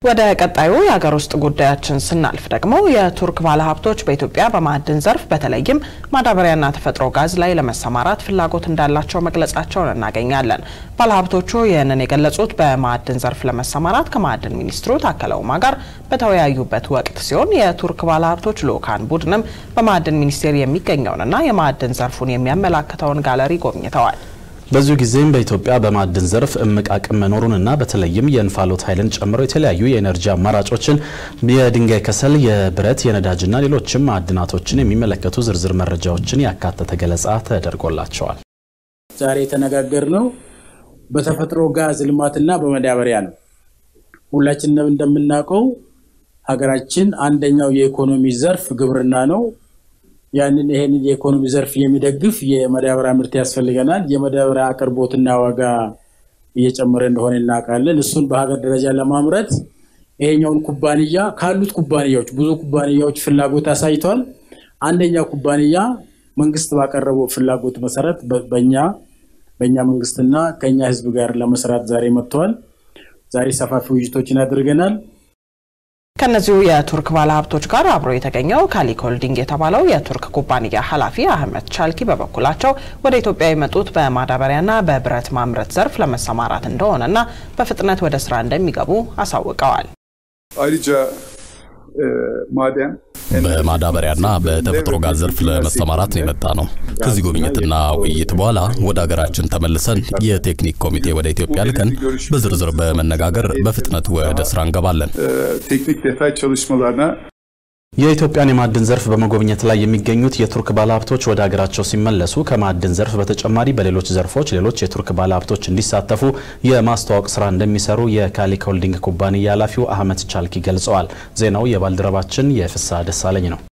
ወደ ቀጣዩ የሀገር ውስጥ ጉዳያችን ስናልፍ ደግሞ የቱርክ ባለሀብቶች በኢትዮጵያ በማዕድን ዘርፍ በተለይም ማዳበሪያና ተፈጥሮ ጋዝ ላይ ለመሰማራት ፍላጎት እንዳላቸው መግለጻቸውን እናገኛለን። ባለሀብቶቹ ይህንን የገለጹት በማዕድን ዘርፍ ለመሰማራት ከማዕድን ሚኒስትሩ ታከለ ኡማ ጋር በተወያዩበት ወቅት ሲሆን የቱርክ ባለሀብቶች ልኡካን ቡድንም በማዕድን ሚኒስቴር የሚገኘውንና የማዕድን ዘርፉን የሚያመላክተውን ጋለሪ ጎብኝተዋል። በዚሁ ጊዜም በኢትዮጵያ በማዕድን ዘርፍ እምቅ አቅም መኖሩንና በተለይም የእንፋሎት ኃይልን ጨምሮ የተለያዩ የኤነርጂ አማራጮችን የድንጋይ ከሰል፣ የብረት፣ የነዳጅና ሌሎችም ማዕድናቶችን የሚመለከቱ ዝርዝር መረጃዎችን ያካተተ ገለጻ ተደርጎላቸዋል። ዛሬ የተነጋገርነው በተፈጥሮ ጋዝ ልማትና በማዳበሪያ ነው። ሁላችንም እንደምናውቀው ሀገራችን አንደኛው የኢኮኖሚ ዘርፍ ግብርና ነው። ያንን ይሄንን የኢኮኖሚ ዘርፍ የሚደግፍ የማዳበሪያ ምርት ያስፈልገናል። የማዳበሪያ አቅርቦትና ዋጋ እየጨመረ እንደሆነ እናውቃለን። እሱን በሀገር ደረጃ ለማምረት ይሄኛውን ኩባንያ ካሉት ኩባንያዎች ብዙ ኩባንያዎች ፍላጎት አሳይቷል። አንደኛው ኩባንያ መንግስት ባቀረበው ፍላጎት መሰረት በእኛ መንግስትና ከኛ ህዝብ ጋር ለመስራት ዛሬ መጥቷል። ዛሬ ሰፋፊ ውይይቶችን አድርገናል። ከነዚሁ የቱርክ ባለሀብቶች ጋር አብሮ የተገኘው ካሊክ ሆልዲንግ የተባለው የቱርክ ኩባንያ ኃላፊ አህመድ ቻልኪ በበኩላቸው ወደ ኢትዮጵያ የመጡት በማዳበሪያና በብረት ማምረት ዘርፍ ለመሰማራት እንደሆነና በፍጥነት ወደ ስራ እንደሚገቡ አሳውቀዋል። በማዳበሪያና በተፈጥሮ ጋዝ ዘርፍ ለመሰማራት ነው የመጣነው። ከዚህ ጉብኝትና ውይይት በኋላ ወደ ሀገራችን ተመልሰን የቴክኒክ ኮሚቴ ወደ ኢትዮጵያ ልከን በዝርዝር በመነጋገር በፍጥነት ወደ ስራ እንገባለን። የኢትዮጵያን የማዕድን ዘርፍ በመጎብኘት ላይ የሚገኙት የቱርክ ባለሀብቶች ወደ ሀገራቸው ሲመለሱ ከማዕድን ዘርፍ በተጨማሪ በሌሎች ዘርፎች ሌሎች የቱርክ ባለሀብቶች እንዲሳተፉ የማስተዋወቅ ስራ እንደሚሰሩ የካሊክ ሆልዲንግ ኩባንያ ኃላፊው አህመድ ቻልኪ ገልጸዋል። ዜናው የባልደረባችን የፍሳ ደሳለኝ ነው።